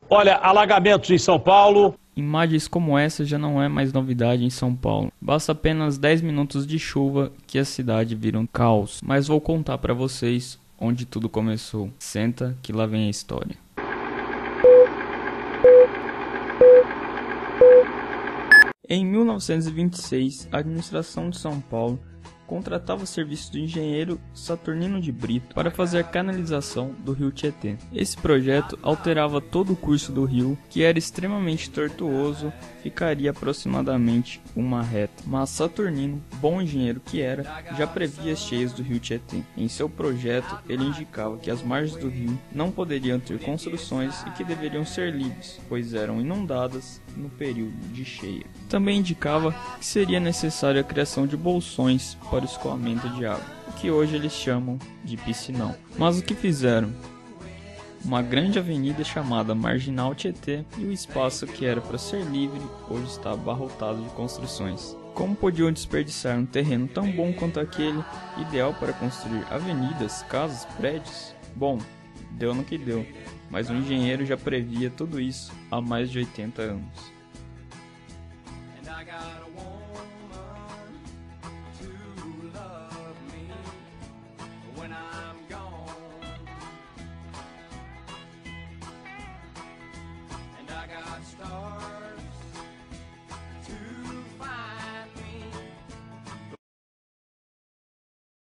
Olha, alagamentos em São Paulo. Imagens como essa já não é mais novidade em São Paulo. Basta apenas 10 minutos de chuva que a cidade vira um caos. Mas vou contar para vocês onde tudo começou. Senta que lá vem a história. Em 1926, a administração de São Paulo contratava o serviço do engenheiro Saturnino de Brito para fazer a canalização do rio Tietê. Esse projeto alterava todo o curso do rio, que era extremamente tortuoso, ficaria aproximadamente uma reta. Mas Saturnino, bom engenheiro que era, já previa as cheias do rio Tietê. Em seu projeto, ele indicava que as margens do rio não poderiam ter construções e que deveriam ser livres, pois eram inundadas no período de cheia. Também indicava que seria necessária a criação de bolsões para o escoamento de água, o que hoje eles chamam de piscinão. Mas o que fizeram? Uma grande avenida chamada Marginal Tietê, e o espaço que era para ser livre hoje está abarrotado de construções. Como podiam desperdiçar um terreno tão bom quanto aquele, ideal para construir avenidas, casas, prédios? Bom, deu no que deu, mas o engenheiro já previa tudo isso há mais de 80 anos.